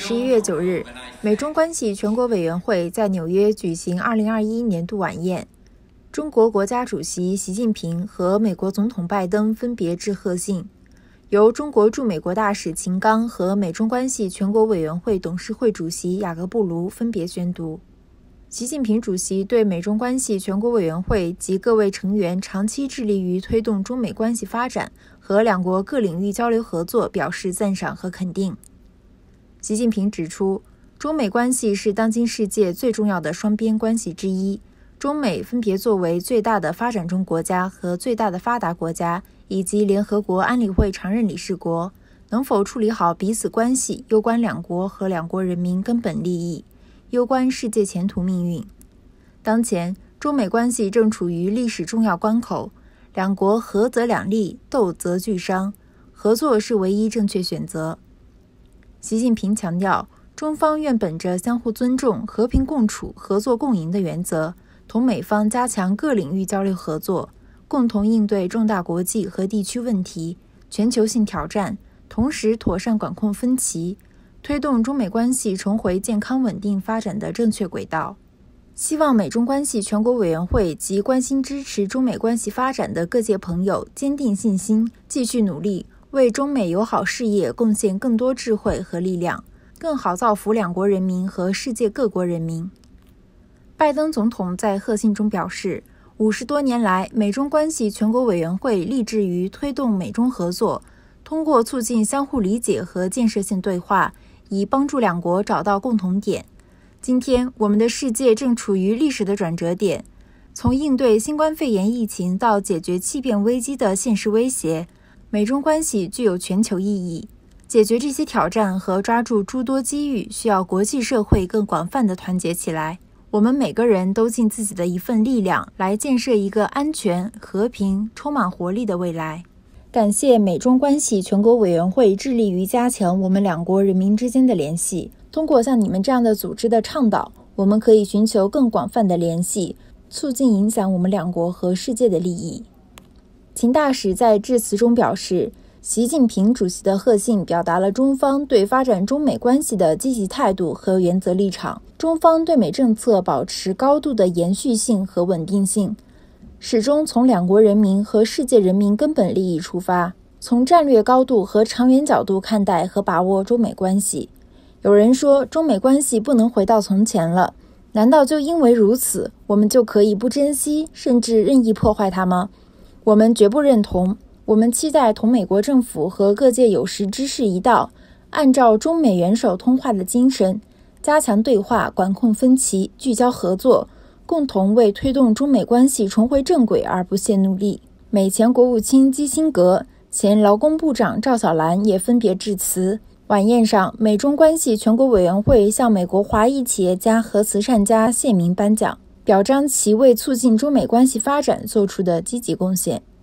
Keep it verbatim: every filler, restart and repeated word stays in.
十一月九日，美中关系全国委员会在纽约举行二零二一年度晚宴。中国国家主席习近平和美国总统拜登分别致贺信，由中国驻美国大使秦刚和美中关系全国委员会董事会主席雅各布卢分别宣读。习近平主席对美中关系全国委员会及各位成员长期致力于推动中美关系发展和两国各领域交流合作表示赞赏和肯定。习近平指出，中美关系是当今世界最重要的双边关系之一，中美分别作为最大的发展中国家和最大的发达国家，以及联合国安理会常任理事国，能否处理好彼此关系，攸关两国和两国人民根本利益，攸关世界前途命运。当前，中美关系正处于历史重要关口，两国合则两利，斗则俱伤，合作是唯一正确选择。习近平强调，中方愿本着相互尊重、和平共处、合作共赢的原则，同美方加强各领域交流合作，共同应对重大国际和地区问题、全球性挑战，同时妥善管控分歧，推动中美关系重回健康稳定发展的正确轨道。希望美中关系全国委员会及关心支持中美关系发展的各界朋友坚定信心，继续努力，为中美友好事业贡献更多智慧和力量，更好造福两国人民和世界各国人民。拜登总统在贺信中表示，五十多年来，美中关系全国委员会立志于推动美中合作，通过促进相互理解和建设性对话，以帮助两国找到共同点。今天，我们的世界正处于历史的转折点，从应对新冠肺炎疫情到解决气变危机的现实威胁，美中关系具有全球意义。解决这些挑战和抓住诸多机遇，需要国际社会更广泛的团结起来。我们每个人都尽自己的一份力量，来建设一个安全、和平、充满活力的未来。感谢美中关系全国委员会致力于加强我们两国人民之间的联系。通过像你们这样的组织的倡导，我们可以寻求更广泛的联系，促进影响我们两国和世界的利益。秦大使在致辞中表示，习近平主席的贺信表达了中方对发展中美关系的积极态度和原则立场。中方对美政策保持高度的延续性和稳定性，始终从两国人民和世界人民根本利益出发，从战略高度和长远角度看待和把握中美关系。有人说，中美关系不能回到从前了，难道就因为如此，我们就可以不珍惜，甚至任意破坏它吗？我们绝不认同。我们期待同美国政府和各界有识之士一道，按照中美元首通话的精神，加强对话，管控分歧，聚焦合作，共同为推动中美关系重回正轨而不懈努力。美前国务卿基辛格、前劳工部长赵小兰也分别致辞。晚宴上，美中关系全国委员会向美国华裔企业家和慈善家献名颁奖，表彰其为促进中美关系发展做出的积极贡献。